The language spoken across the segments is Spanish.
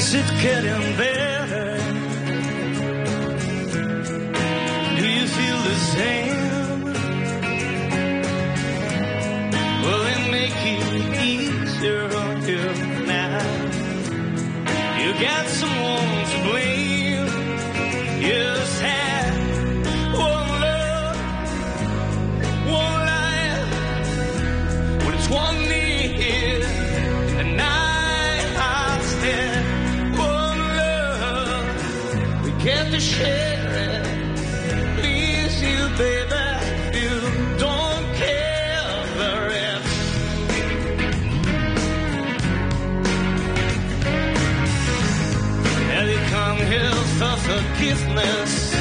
Is it getting better? Do you feel the same? Will it make it easier on you now? You got someone to blame. Yes, had one love, one life. When it's one need, and I stand. Get to share it, please you, baby. You don't care for it. Have you come here for forgiveness?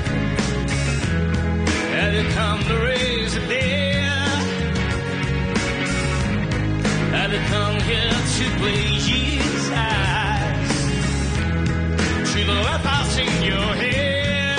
Have you come to raise the dead? Have you come here to play Jesus' eyes? To the left, I'll sing your head.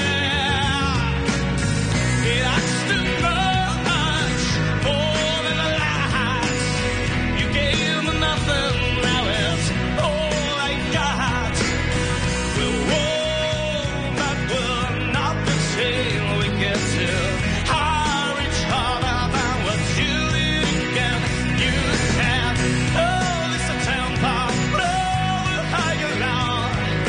It acts too much more than a light. You gave me nothing, now it's all I got. We're one, but we're not the same. We get to hire each other than what you can. You can hold this a temper, blow higher now.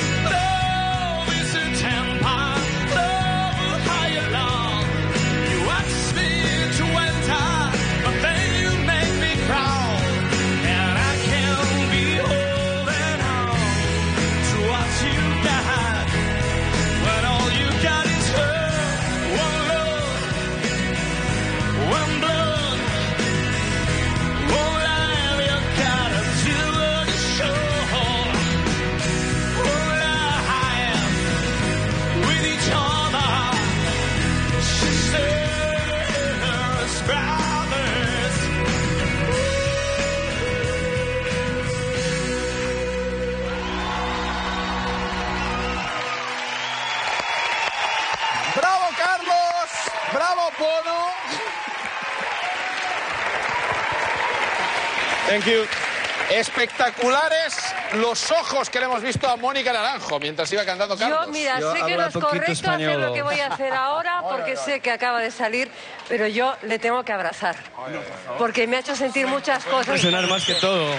Thank you. Espectaculares los ojos que le hemos visto a Mónica Naranjo mientras iba cantando Carlos. Yo, mira, sé que no es correcto hacer lo que voy a hacer ahora porque sé que acaba de salir, pero yo le tengo que abrazar. Porque me ha hecho sentir muchas cosas. Impresionar más que todo.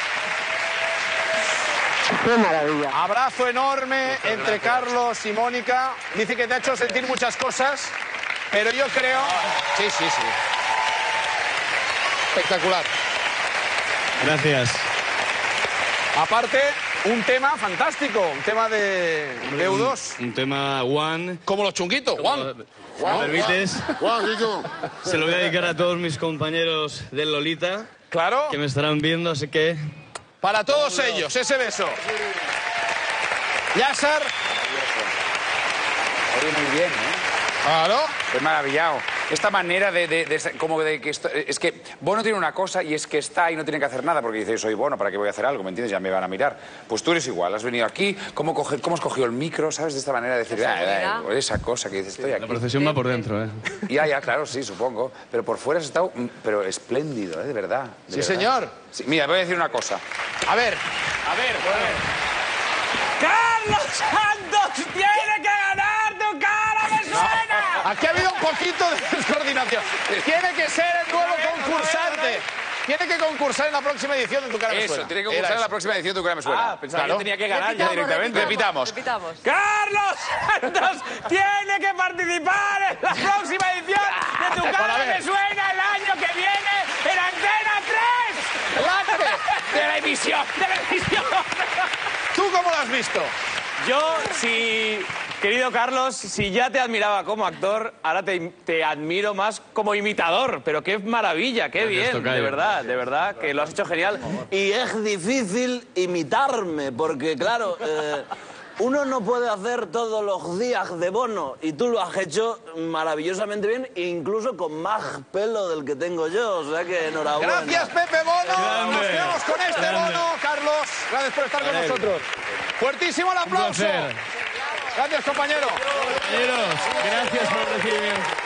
¡Qué maravilla! Abrazo enorme entre Carlos y Mónica. Dice que te ha hecho sentir muchas cosas, pero yo creo... Sí, sí, sí. Espectacular. Gracias. Aparte, un tema fantástico, un tema de U2. Un tema One. Como los chunguitos, One. Si me permites, se lo voy a dedicar a todos mis compañeros del Lolita. Claro. Que me estarán viendo, así que... Para todos ellos, ese beso. Yasser. Oye, muy bien, ¿eh? Claro. Estoy maravillado. Esta manera como de que es que Bono tiene una cosa y es que está y no tiene que hacer nada porque dice, soy Bono, ¿para qué voy a hacer algo? ¿Me entiendes? Ya me van a mirar. Pues tú eres igual, has venido aquí, ¿cómo has cogido el micro? ¿Sabes? De esta manera de decir, esa cosa que dices, estoy aquí. La procesión va por dentro, ¿eh? Ya, claro, sí, supongo. Pero por fuera has estado, pero espléndido, ¿eh? De verdad. Sí, señor. Sí, mira, voy a decir una cosa. A ver. ¡Carlos Santos tiene que ganar! ¡Tu cara me suena! Aquí ha habido un poquito de descoordinación. Tiene que ser el nuevo concursante. Tiene que concursar en la próxima edición de Tu cara me suena. Eso, tiene que concursar en la próxima edición de Tu cara me suena. Ah, pensaba que tenía que ganar ya directamente. Repitamos. ¡Carlos Santos tiene que participar en la próxima edición de Tu cara me suena el año que viene en Antena 3! De la emisión. ¿Tú cómo lo has visto? Yo, querido Carlos, si ya te admiraba como actor, ahora te admiro más como imitador. Pero qué maravilla, qué bien, de verdad, que lo has hecho genial. Y es difícil imitarme, porque claro, uno no puede hacer todos los días de Bono, y tú lo has hecho maravillosamente bien, incluso con más pelo del que tengo yo, o sea que enhorabuena. Gracias, Pepe Bono. Nos quedamos con este Bono, Carlos. Gracias por estar con nosotros. Fuertísimo el aplauso. Gracias, compañero. Compañeros, gracias por el recibimiento.